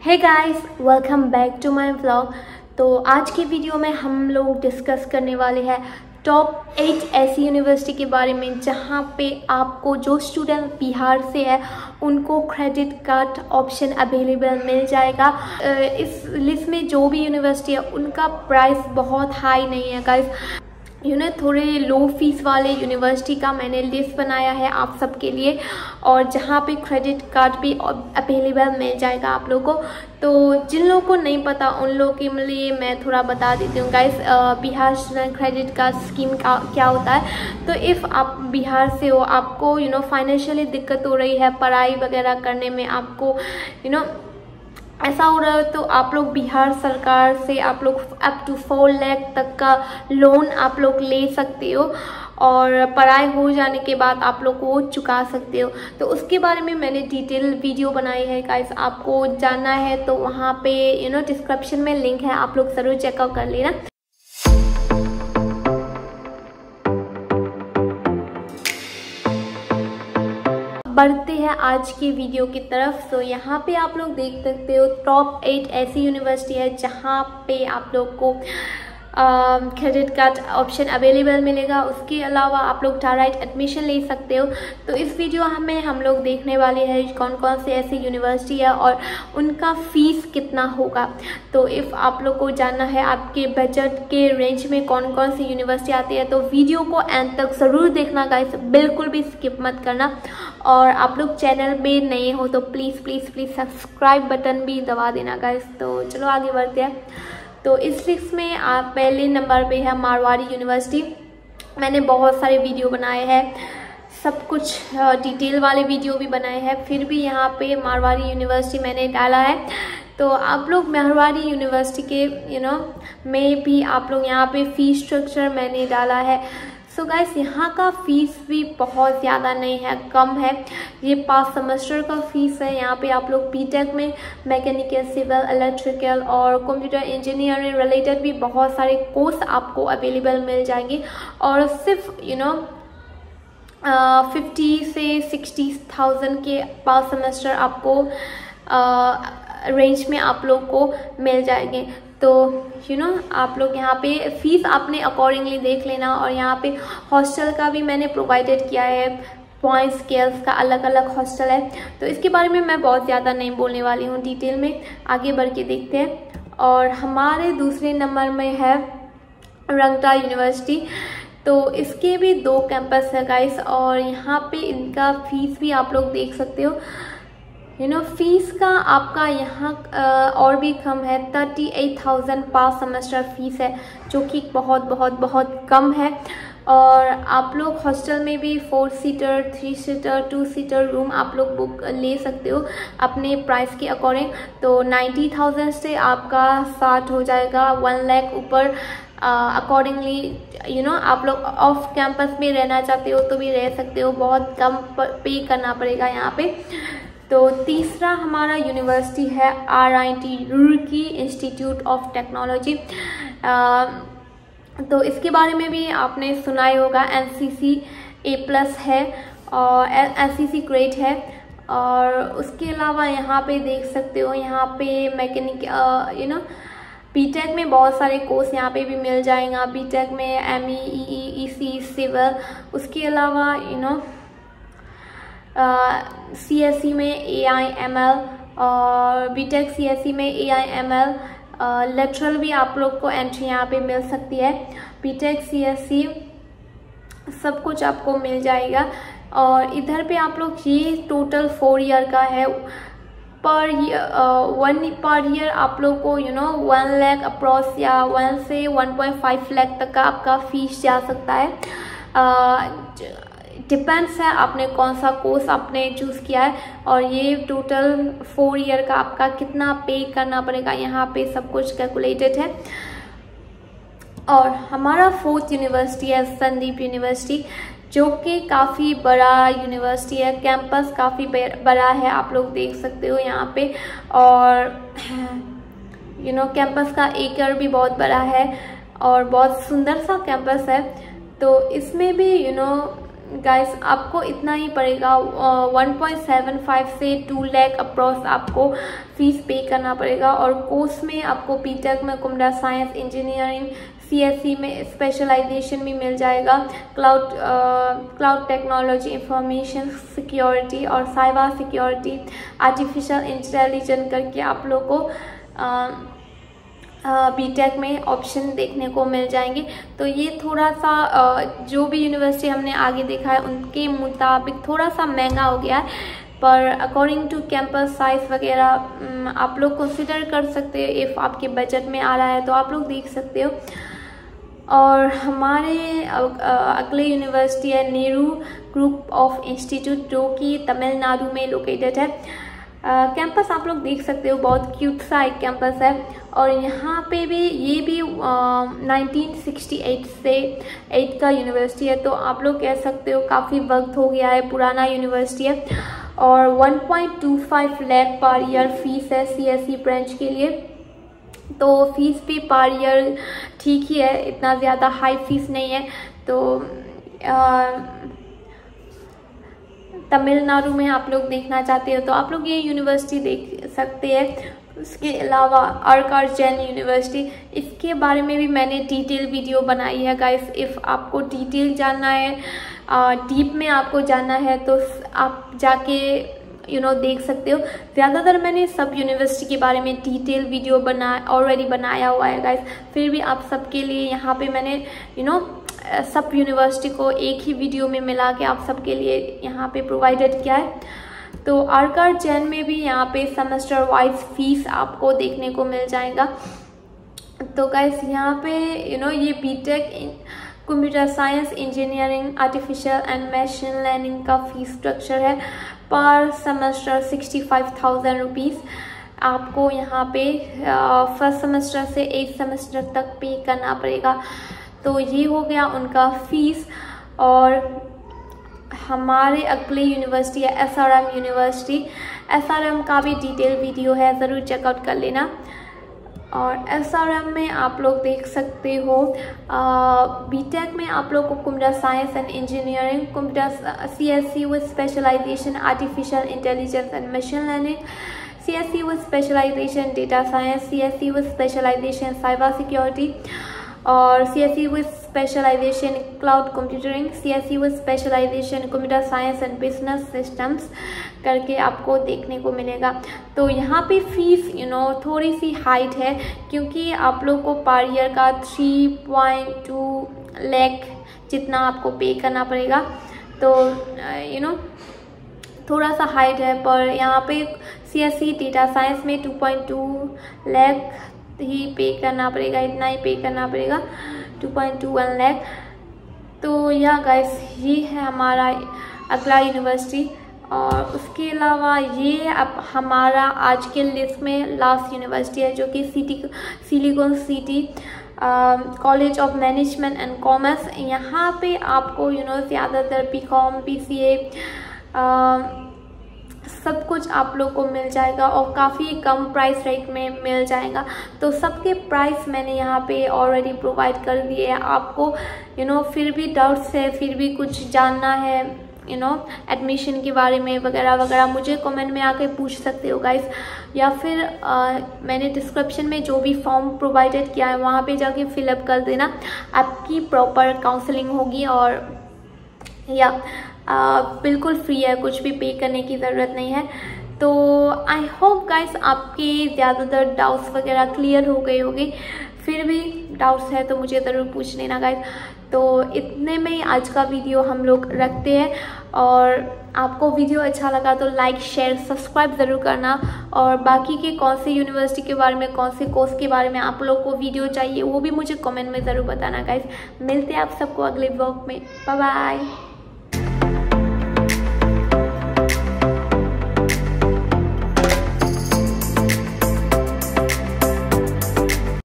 Hey guys, welcome back to my vlog. तो आज की वीडियो में हम लोग डिस्कस करने वाले हैं टॉप 8 ऐसी यूनिवर्सिटी के बारे में जहां पे आपको जो स्टूडेंट बिहार से है उनको क्रेडिट कार्ड ऑप्शन अवेलेबल मिल जाएगा। इस लिस्ट में जो भी यूनिवर्सिटी है उनका प्राइस बहुत हाई नहीं है गाइस। थोड़े लो फीस वाले यूनिवर्सिटी का मैंने लिस्ट बनाया है आप सबके लिए, और जहाँ पे क्रेडिट कार्ड भी अवेलेबल मिल जाएगा आप लोगों को। तो जिन लोगों को नहीं पता उन लोगों के लिए मैं थोड़ा बता देती हूँ guys, Bihar student credit card scheme का क्या होता है। तो इफ़ आप बिहार से हो, आपको फाइनेंशियली दिक्कत हो रही है पढ़ाई वगैरह करने में, आपको ऐसा हो रहा है, तो आप लोग बिहार सरकार से आप लोग अप टू 4 लाख तक का लोन आप लोग ले सकते हो, और पढ़ाई हो जाने के बाद आप लोग को चुका सकते हो। तो उसके बारे में मैंने डिटेल वीडियो बनाई है गाइस, आपको जानना है तो वहाँ पे डिस्क्रिप्शन में लिंक है, आप लोग ज़रूर चेकआउट कर लेना। बढ़ते हैं आज की वीडियो की तरफ। तो यहाँ पे आप लोग देख सकते हो टॉप 8 ऐसी यूनिवर्सिटी है जहाँ पे आप लोग को क्रेडिट कार्ड ऑप्शन अवेलेबल मिलेगा। उसके अलावा आप लोग डायरेक्ट एडमिशन ले सकते हो। तो इस वीडियो में हम लोग देखने वाले हैं कौन कौन से ऐसी यूनिवर्सिटी है और उनका फीस कितना होगा। तो इफ़ आप लोग को जानना है आपके बजट के रेंज में कौन कौन सी यूनिवर्सिटी आती है तो वीडियो को एंड तक ज़रूर देखना गाइस, बिल्कुल भी स्किप मत करना। और आप लोग चैनल में नए हो तो please please please subscribe button भी दबा देना गाइस। तो चलो आगे बढ़ते हैं। तो इस लिस्ट में आप पहले नंबर पे है मारवाड़ी यूनिवर्सिटी। मैंने बहुत सारे वीडियो बनाए हैं, सब कुछ डिटेल वाले वीडियो भी बनाए हैं, फिर भी यहाँ पे मारवाड़ी यूनिवर्सिटी मैंने डाला है। तो आप लोग मारवाड़ी यूनिवर्सिटी के में भी आप लोग यहाँ पे फीस स्ट्रक्चर मैंने डाला है। सो गाइस, यहाँ का फीस भी बहुत ज़्यादा नहीं है, कम है। ये 5 सेमेस्टर का फीस है। यहाँ पे आप लोग बीटेक में मैकेनिकल, सिविल, इलेक्ट्रिकल और कंप्यूटर इंजीनियरिंग रिलेटेड भी बहुत सारे कोर्स आपको अवेलेबल मिल जाएंगे, और सिर्फ 50 से 60,000 के 5 सेमेस्टर आपको रेंज में आप लोग को मिल जाएंगे। तो आप लोग यहाँ पे फीस अपने अकॉर्डिंगली देख लेना। और यहाँ पे हॉस्टल का भी मैंने प्रोवाइडेड किया है, पॉइंट स्केल्स का अलग अलग हॉस्टल है। तो इसके बारे में मैं बहुत ज़्यादा नहीं बोलने वाली हूँ डिटेल में, आगे बढ़ के देखते हैं। और हमारे दूसरे नंबर में है रंगता यूनिवर्सिटी। तो इसके भी 2 कैंपस है गाइस, और यहाँ पे इनका फीस भी आप लोग देख सकते हो। फीस का आपका यहाँ और भी कम है, 38,000 पर सेमेस्टर फीस है, जो कि बहुत बहुत बहुत कम है। और आप लोग हॉस्टल में भी 4 सीटर, 3 सीटर, 2 सीटर रूम आप लोग बुक ले सकते हो अपने प्राइस के अकॉर्डिंग। तो 90,000 से आपका स्टार्ट हो जाएगा 1 लाख ऊपर। अकॉर्डिंगली आप लोग ऑफ कैंपस में रहना चाहते हो तो भी रह सकते हो, बहुत कम पे करना पड़ेगा यहाँ पे। तो तीसरा हमारा यूनिवर्सिटी है RIT Roorkee institute of technology. तो इसके बारे में भी आपने सुना ही होगा, NCC A+ है और NCC ग्रेड है। और उसके अलावा यहाँ पे देख सकते हो, यहाँ पे मैकेनिक बीटेक में बहुत सारे कोर्स यहाँ पे भी मिल जाएगा। बीटेक में ME, EE, EC, सिविल। उसके अलावा CSE में AI/ML, और बीटेक CSE में AI/ML लेटरल भी आप लोग को एंट्री यहाँ पे मिल सकती है। बीटेक CSE सब कुछ आपको मिल जाएगा। और इधर पे आप लोग ये टोटल 4 ईयर का है, पर ईयर आप लोग को 1 लाख अप्रॉक्स या 1 से 1.5 लाख तक का आपका फीस जा सकता है। डिपेंड्स है आपने कौन सा कोर्स आपने चूज़ किया है, और ये टोटल 4 ईयर का आपका कितना पे करना पड़ेगा यहाँ पे सब कुछ कैलकुलेटेड है। और हमारा 4th यूनिवर्सिटी है संदीप यूनिवर्सिटी, जो कि काफ़ी बड़ा यूनिवर्सिटी है, कैंपस काफ़ी बड़ा है, आप लोग देख सकते हो यहाँ पे। और कैंपस का एकड़ भी बहुत बड़ा है और बहुत सुंदर सा कैंपस है। तो इसमें भी गाइस आपको इतना ही पड़ेगा, 1.75 से 2 लाख अप्रॉक्स आपको फीस पे करना पड़ेगा। और कोर्स में आपको बीटेक में कंप्यूटर साइंस, इंजीनियरिंग, सीएससी में स्पेशलाइजेशन भी मिल जाएगा, क्लाउड टेक्नोलॉजी, इंफॉर्मेशन सिक्योरिटी और साइबर सिक्योरिटी, आर्टिफिशियल इंटेलिजेंस करके आप लोग को बीटेक में ऑप्शन देखने को मिल जाएंगे। तो ये थोड़ा सा जो भी यूनिवर्सिटी हमने आगे देखा है उनके मुताबिक थोड़ा सा महंगा हो गया है, पर अकॉर्डिंग टू कैंपस साइज वगैरह आप लोग कंसिडर कर सकते हो। इफ़ आपके बजट में आ रहा है तो आप लोग देख सकते हो। और हमारे अगले यूनिवर्सिटी है नेहरू ग्रुप ऑफ इंस्टीट्यूट, जो कि तमिलनाडु में लोकेटेड है। कैंपस आप लोग देख सकते हो, बहुत क्यूट सा एक कैंपस है। और यहाँ पे भी ये भी 1968 से 8 का यूनिवर्सिटी है, तो आप लोग कह सकते हो काफ़ी वक्त हो गया है, पुराना यूनिवर्सिटी है। और 1.25 लाख पर ईयर फीस है सीएससी ब्रांच के लिए। तो फीस भी पर ईयर ठीक ही है, इतना ज़्यादा हाई फीस नहीं है। तो तमिलनाडु में आप लोग देखना चाहते हो तो आप लोग ये यूनिवर्सिटी देख सकते हैं। उसके अलावा आरकार जैन यूनिवर्सिटी, इसके बारे में भी मैंने डिटेल वीडियो बनाई है गाइस। इफ़ आपको डिटेल जानना है, डीप में आपको जानना है तो आप जाके देख सकते हो। ज़्यादातर मैंने सब यूनिवर्सिटी के बारे में डिटेल वीडियो ऑलरेडी बनाया हुआ है गाइस। फिर भी आप सबके लिए यहाँ पे मैंने सब यूनिवर्सिटी को एक ही वीडियो में मिला के आप सबके लिए यहाँ पे प्रोवाइडेड किया है। तो आरकार जैन में भी यहाँ पे सेमेस्टर वाइज फीस आपको देखने को मिल जाएगा। तो गाइस यहाँ पे ये B Tech computer science, engineering, artificial and machine learning का फीस स्ट्रक्चर है। पर सेमेस्टर 65,000 रुपीज़ आपको यहाँ पे फर्स्ट सेमेस्टर से 8 सेमेस्टर तक पे करना पड़ेगा। तो ये हो गया उनका फीस। और हमारे अगले यूनिवर्सिटी है एसआरएम यूनिवर्सिटी। एसआरएम का भी डिटेल वीडियो है, ज़रूर चेकआउट कर लेना। और एसआरएम में आप लोग देख सकते हो बीटेक में आप लोग को computer science and engineering, computer CSC with specialization artificial intelligence and machine learning, CSC with specialization data science, CSC with specialization cyber security और CSC with specialization cloud computing, CSC with specialization computer science and business systems करके आपको देखने को मिलेगा। तो यहाँ पे fees थोड़ी सी हाइट है, क्योंकि आप लोग को पर ईयर का 3.2 लाख जितना आपको पे करना पड़ेगा। तो थोड़ा सा हाइट है। पर यहाँ पे सीएससी डेटा साइंस में 2.2 लाख ही पे करना पड़ेगा, इतना ही पे करना पड़ेगा, 2.21 लाख। तो यह गाइस ये है हमारा अगला यूनिवर्सिटी। और उसके अलावा ये अब हमारा आज के लिस्ट में लास्ट यूनिवर्सिटी है, जो कि silicon city college of management and commerce. यहाँ पे आपको ज़्यादातर बीकॉम, बीसीए सब कुछ आप लोग को मिल जाएगा और काफ़ी कम प्राइस रेट में मिल जाएगा। तो सबके प्राइस मैंने यहाँ पे ऑलरेडी प्रोवाइड कर दिए हैं आपको। फिर भी डाउट्स है, फिर भी कुछ जानना है एडमिशन के बारे में वगैरह वगैरह, मुझे कमेंट में आके पूछ सकते हो गाइस। या फिर मैंने डिस्क्रिप्शन में जो भी फॉर्म प्रोवाइडेड किया है वहाँ पे जाके फिलअप कर देना, आपकी प्रॉपर काउंसलिंग होगी। और बिल्कुल फ्री है, कुछ भी पे करने की ज़रूरत नहीं है। तो आई होप गाइस आपके ज़्यादातर डाउट्स वगैरह क्लियर हो गए होंगे। फिर भी डाउट्स है तो मुझे ज़रूर पूछ लेना गाइस। तो इतने में आज का वीडियो हम लोग रखते हैं। और आपको वीडियो अच्छा लगा तो लाइक, शेयर, सब्सक्राइब ज़रूर करना। और बाकी के कौन से यूनिवर्सिटी के बारे में, कौन से कोर्स के बारे में आप लोग को वीडियो चाहिए वो भी मुझे कमेंट में ज़रूर बताना गाइस। मिलते हैं आप सबको अगले ब्लॉग में। Bye bye.